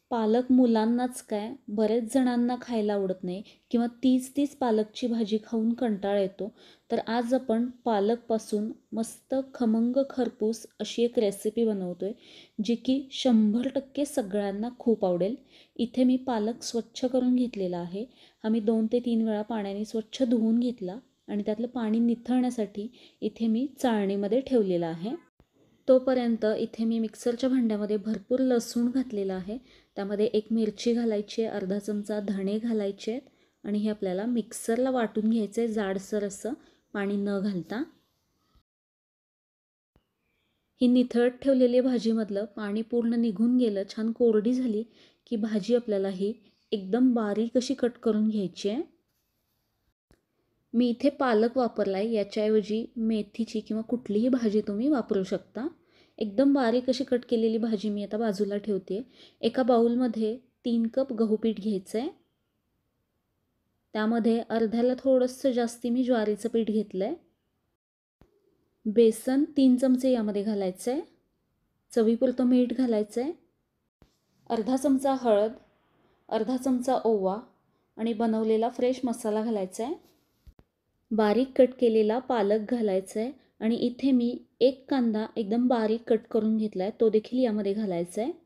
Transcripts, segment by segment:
पालक मुलांनाच काय बरेच जणांना खायला आवडत नाही किंवा तीच पालकची भाजी खाऊन कंटाळा येतो. तर आज आपण पालकपासून मस्त खमंग खरपूस अशी एक रेसिपी बनवतोय जी की 100% सगळ्यांना खूप आवडेल. इथे मी पालक स्वच्छ करून घेतलेला आहे. हा मी 2 ते 3 वेळा पाण्याने स्वच्छ धुवून घेतला आणि त्यातलं पाणी निथळण्यासाठी इथे मी चाळणीमध्ये ठेवलेला आहे. तोपर्यंत इथे मी मिक्सरच्या भांड्यामध्ये भरपूर लसूण घातलेला आहे. त्यामध्ये एक मिरची घालायची आहे, अर्धा चमचा धणे घालायचे आहेत आणि हे आपल्याला मिक्सरला वाटून घ्यायचं आहे जाडसर असं, पाणी न घालता. ही निथळत ठेवलेली भाजीमधलं पाणी पूर्ण निघून गेलं, छान कोरडी झाली की भाजी आपल्याला ही एकदम बारीक अशी कट करून घ्यायची आहे. मी इथे पालक वापरला आहे, याच्याऐवजी मेथीची किंवा कुठलीही भाजी तुम्ही वापरू शकता. एकदम बारीक अशी कट केलेली भाजी मी आता बाजूला ठेवते. एका बाउलमध्ये 3 कप गहू पीठ घ्यायचं आहे. त्यामध्ये अर्ध्याला थोडंसं जास्ती मी ज्वारीचं पीठ घेतलं आहे. बेसन 3 चमचे यामध्ये घालायचं आहे. चवीपुरतं मीठ घालायचं आहे. अर्धा चमचा हळद, अर्धा चमचा ओवा आणि बनवलेला फ्रेश मसाला घालायचा आहे. बारीक कट केलेला पालक घालायचा आहे आणि इथे मी एक कांदा एकदम बारीक कट करून घेतला आहे, तो देखील यामध्ये घालायचा आहे.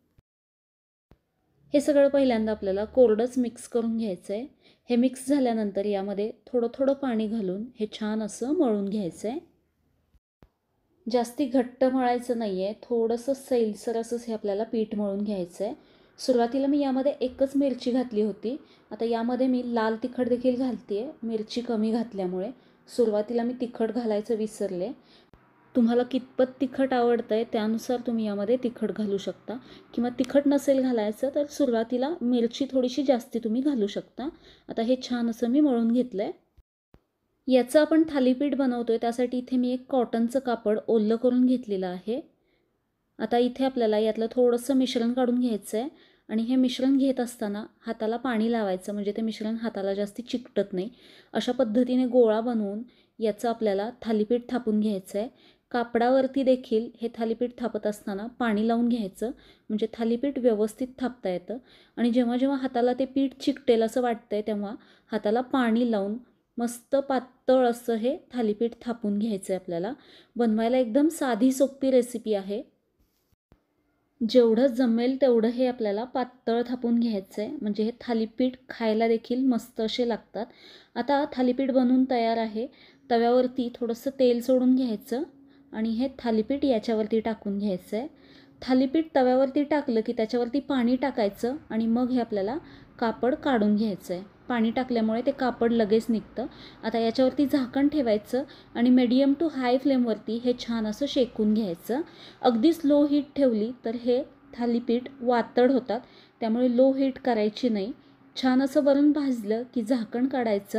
हे सगळं पहिल्यांदा आपल्याला कोरडंच मिक्स करून घ्यायचं आहे. हे मिक्स झाल्यानंतर यामध्ये थोडं पाणी घालून हे छान असं मळून घ्यायचं आहे. जास्ती घट्ट मळायचं नाही आहे, थोडंसं सैलसर असंच हे आपल्याला पीठ मळून घ्यायचं आहे. सुरुवातीला मी यामध्ये एकच मिरची घातली होती. आता यामध्ये मी लाल तिखट देखील घालते आहे, मिरची कमी घातल्यामुळे. सुरुवातीला मी तिखट घालायचं विसरले. तुम्हाला कितपत तिखट आवडतं आहे त्यानुसार तुम्ही यामध्ये तिखट घालू शकता किंवा तिखट नसेल घालायचं तर सुरुवातीला मिरची थोडीशी जास्ती तुम्ही घालू शकता. आता हे छान असं मी मळून घेतलं आहे. याचं आपण थालीपीठ बनवतो आहे, त्यासाठी इथे मी एक कॉटनचं कापड ओलं करून घेतलेलं आहे. आता इथे आपल्याला यातलं थोडंसं मिश्रण काढून घ्यायचं आहे आणि हे मिश्रण घेत असताना हाताला पाणी लावायचं, म्हणजे ते मिश्रण हाताला जास्ती चिकटत नाही. अशा पद्धतीने गोळा बनवून याचं आपल्याला थालीपीठ थापून घ्यायचं आहे. कापडावरती देखील हे थालीपीठ थापत असताना पाणी लावून घ्यायचं, म्हणजे थालीपीठ व्यवस्थित थापता येतं. आणि जेव्हा हाताला ते पीठ चिकटेल असं वाटतंय तेव्हा हाताला पाणी लावून मस्त पातळ असं हे थालीपीठ थापून घ्यायचं आहे आपल्याला. बनवायला एकदम साधी सोपी रेसिपी आहे. जेवढं जमेल तेवढं हे आपल्याला पातळ थापून घ्यायचं आहे, म्हणजे हे थालीपीठ खायला देखील मस्त असे लागतात. आता थालीपीठ बनवून तयार आहे. तव्यावरती थोडंसं तेल सोडून घ्यायचं आणि हे थालीपीठ याच्यावरती टाकून घ्यायचं आहे. थालीपीठ तव्यावरती टाकलं की त्याच्यावरती पाणी टाकायचं आणि मग हे आपल्याला कापड काढून घ्यायचं आहे. पाणी टाकल्यामुळे ते कापड लगेच निघतं. आता याच्यावरती झाकण ठेवायचं आणि मीडियम टू हाय फ्लेमवरती हे छान असं शेकून घ्यायचं. अगदीच लो हीट ठेवली तर हे थालीपीठ वातड होतात, त्यामुळे लो हीट करायची नाही. छान असं वरून भाजलं की झाकण काढायचं,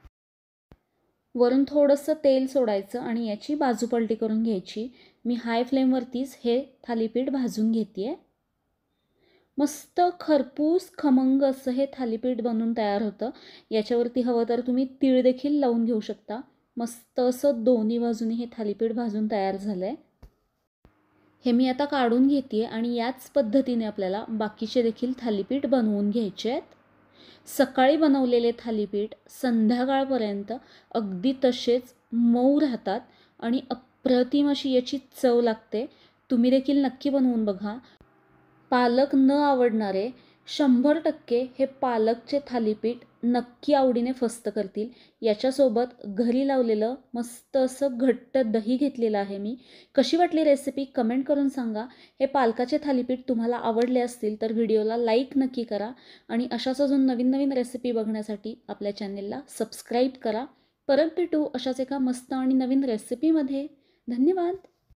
वरून थोडंसं तेल सोडायचं आणि याची बाजू पलटी करून घ्यायची. मी हाय फ्लेमवरतीच हे थालीपीठ भाजून घेते आहे. मस्त खरपूस खमंग असं हे थालीपीठ बनवून तयार होतं. याच्यावरती हवं तर तुम्ही तीळ देखील लावून घेऊ शकता. मस्त असं दोन्ही बाजूनी हे थालीपीठ भाजून तयार झालं आहे. हे मी आता काढून घेते आहे आणि याच पद्धतीने आपल्याला बाकीचे देखील थालीपीठ बनवून घ्यायचे आहेत. सकाळी बनवलेले थालीपीठ संध्याकाळपर्यंत अगदी तसेच मऊ राहतात आणि अप्रतिम अशी याची चव लागते. तुम्ही देखील नक्की बनवून बघा. पालक न आवडणारे 100% हे पालकचे थालीपीठ नक्की आवडीने फस्त करतील. याच्यासोबत घरी लावलेलं मस्त असं घट्ट दही घेतलेलं आहे मी. कशी वाटली रेसिपी कमेंट करून सांगा. हे पालकाचे थालीपीठ तुम्हाला आवडले असतील तर व्हिडिओला लाईक नक्की करा आणि अशाच अजून नवीन रेसिपी बघण्यासाठी आपल्या चॅनेलला सबस्क्राईब करा. परत भेटू अशाच एका मस्त आणि नवीन रेसिपीमध्ये. धन्यवाद.